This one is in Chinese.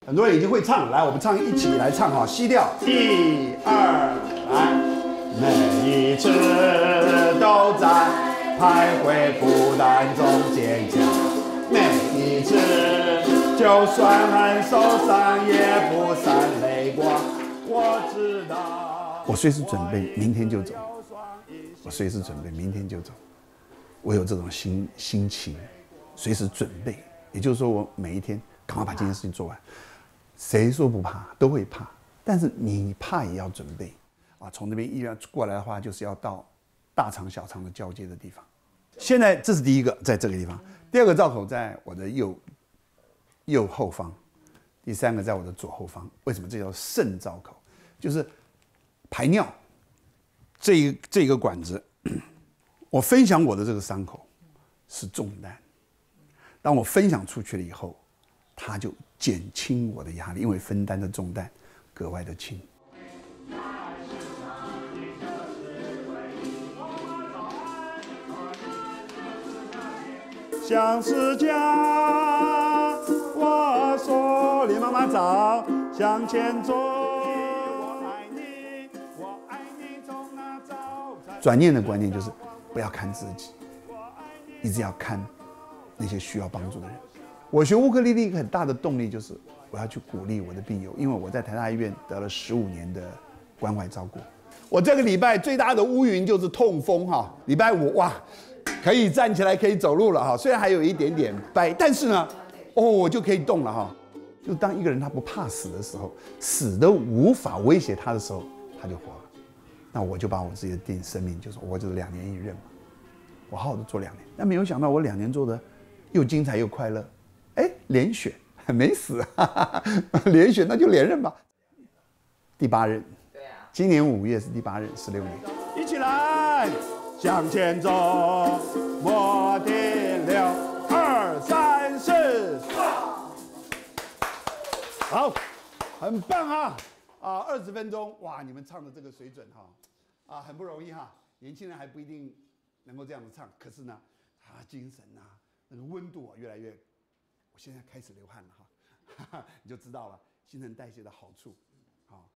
很多人已经会唱，来，我们一起来唱哈，西调，1、2，来，每一次都在徘徊孤单中坚强，每一次就算很受伤也不散泪光。我知道，我随时准备明天就走，我随时准备明天就走，我有这种心情，随时准备。也就是说，我每一天赶快把这件事情做完。谁说不怕？都会怕，但是你怕也要准备啊！从那边医院过来的话，就是要到大肠小肠的交接的地方。现在这是第一个，在这个地方；第二个造口在我的右后方；第三个在我的左后方。为什么这叫肾造口？就是排尿这个管子。我分享我的这个伤口是重担，当我分享出去了以后，它就减轻我的压力，因为分担的重担格外的轻。像是家，我说你妈妈早，向前走。我爱你，我爱你，从那早。转念的观念就是不要看自己，一直要看那些需要帮助的人。我学乌克丽丽一个很大的动力就是我要去鼓励我的病友，因为我在台大医院得了15年的关怀照顾。我这个礼拜最大的乌云就是痛风哈，礼拜5哇，可以站起来可以走路了哈，虽然还有一点点掰，但是呢，我就可以动了哈。就当一个人他不怕死的时候，死都无法威胁他的时候，他就活了。那我就把我自己的生命就是我就是2年1任嘛，我好好的做2年，但没有想到我2年做的又精彩又快乐。连选没死，连选那就连任吧。第8任，对啊，今年5月是第8任，16年。一起来，向前走，莫停留，2、3、4，好，很棒哈！20分钟，哇，你们唱的这个水准哈，很不容易哈。年轻人还不一定能够这样子唱，可是呢，精神啊，那个温度越来越。我现在开始流汗了哈，你就知道了新陈代谢的好处。